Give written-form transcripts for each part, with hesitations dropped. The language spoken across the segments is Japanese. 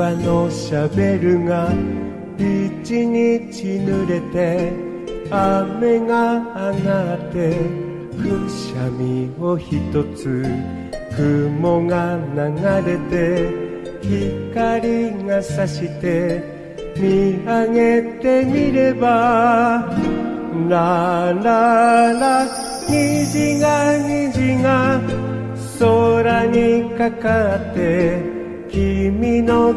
話のシャベルが一日濡れて雨が上がってくしゃみを一つ雲が流れて光が差して見上げてみればラララ虹が空にかかって君の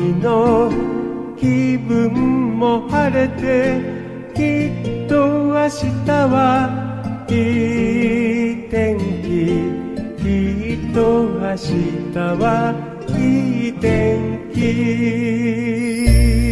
気分も晴れてきっと明日はいい天気きっと明日はいい天気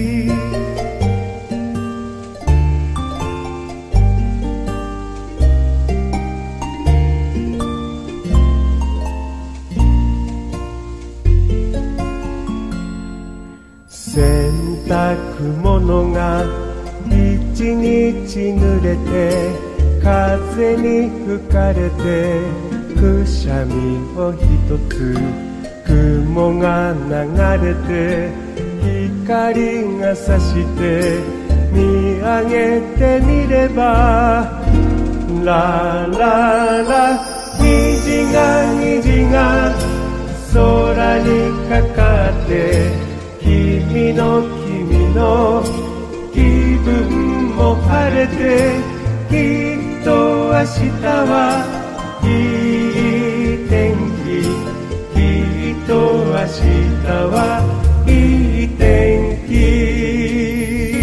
洗濯物が一日濡れて風に吹かれてくしゃみを一つ雲が流れて光が差して見上げてみればラララ虹が空にかかって君の気分も晴れてきっと明日はいい天気きっと明日はいい天気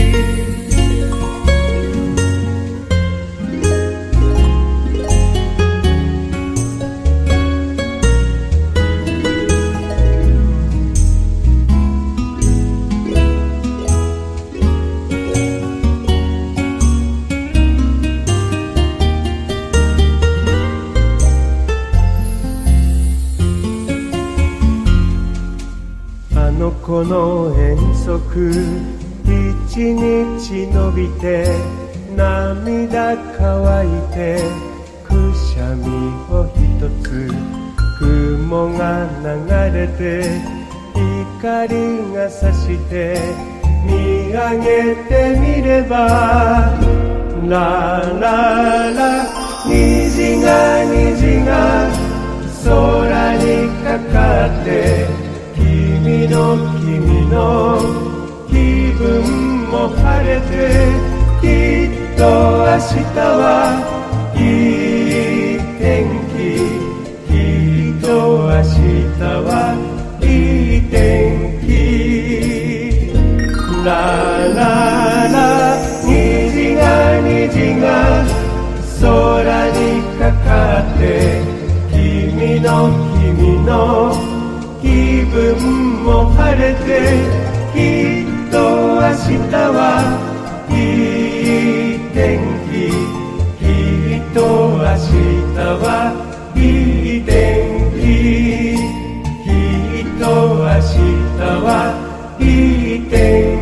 この遠足一日伸びて涙乾いてくしゃみを一つ雲が流れて光が差して見上げてみればラララ虹が空にかかって君の気分も晴れてきっと明日はいい天気きっと明日はいい天気ラララ虹が空にかかって君の気分も晴れてきっと明日はいい天気きっと明日はいい天気きっと明日はいい天気